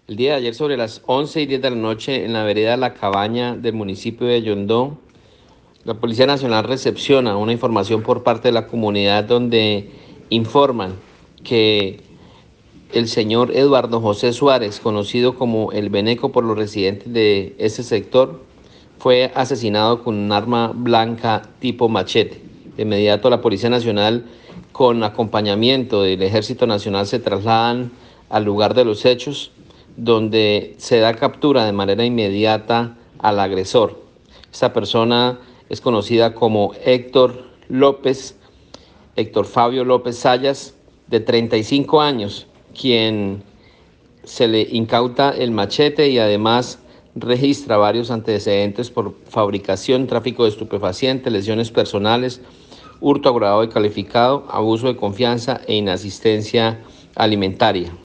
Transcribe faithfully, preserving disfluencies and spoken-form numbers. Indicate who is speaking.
Speaker 1: El día de ayer, sobre las once y diez de la noche, en la vereda La Cabaña del municipio de Yondó, la Policía Nacional recepciona una información por parte de la comunidad donde informan que el señor Eduardo José Suárez, conocido como el Beneco por los residentes de ese sector, fue asesinado con un arma blanca tipo machete. De inmediato la Policía Nacional, con acompañamiento del Ejército Nacional, se trasladan al lugar de los hechos, donde se da captura de manera inmediata al agresor. Esta persona es conocida como Héctor López, Héctor Fabio López Sayas, de treinta y cinco años, quien se le incauta el machete y además registra varios antecedentes por fabricación, tráfico de estupefacientes, lesiones personales, hurto agravado y calificado, abuso de confianza e inasistencia alimentaria.